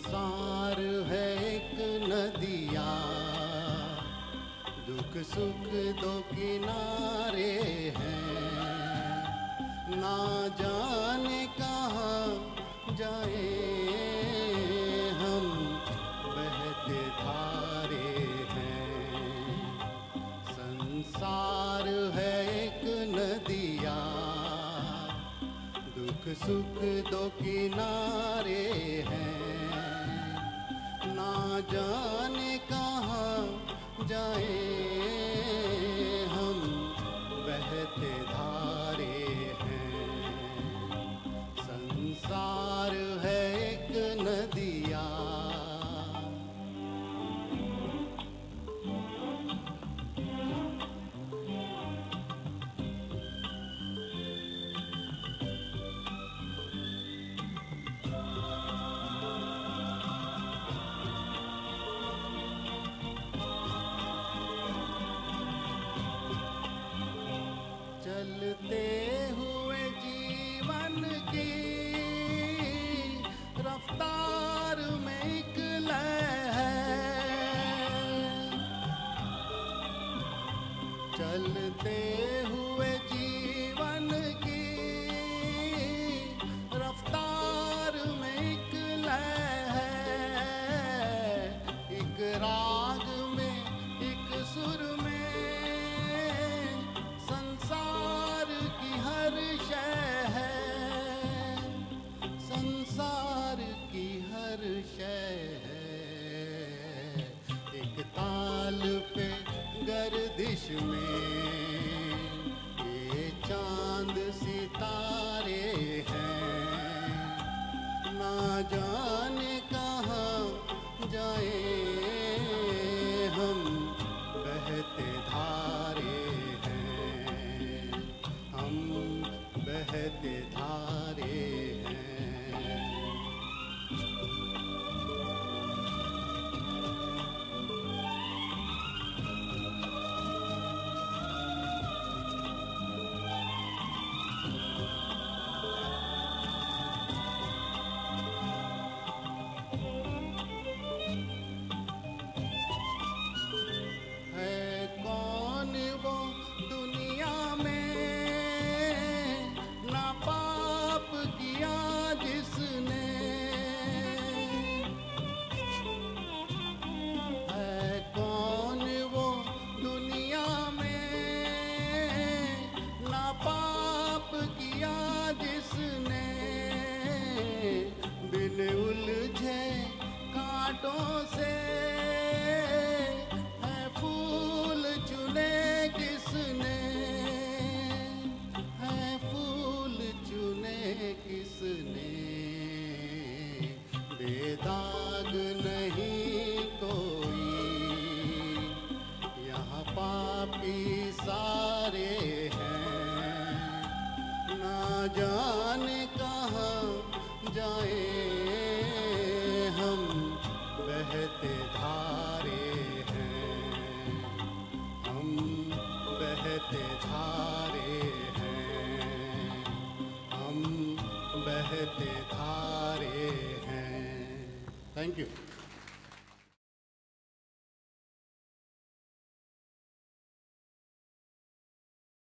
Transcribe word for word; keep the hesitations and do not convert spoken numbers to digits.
संसार है एक नदिया, दुख सुख दो किनारे हैं, ना जाने कहाँ जाए हम बहते धारे हैं। संसार है एक नदिया, दुख सुख दो किनारे हैं, ना जाने कहाँ जाए हम बहते धारे हैं। संसार है एक नदिया। चलते हुए जीवन की रफ्तार में एक लय है, चलते हुए जीवन की रफ्तार में एक लय है, एक राग में एक सुर में संसार की हर शय है, संसार की हर शय है। एक ताल पे गर्दिश में ये चांद सितारे हैं, ना जाने कहाँ जाए हम बहते धारे हैं, हम बहते धारे हैं। है कौन वो दुनिया में ना पाप किया जिसने, है कौन वो दुनिया में ना पाप किया जिसने, बिन उलझे कांटों से है फूल चुने किसने, है फूल चुने किसने। बेदाग नहीं कोई यहाँ पापी सारे हैं, ना जाने कहाँ जाए हम बहते धारे हैं, हम बहते धारे हैं, हम बहते धारे हैं। Thank you.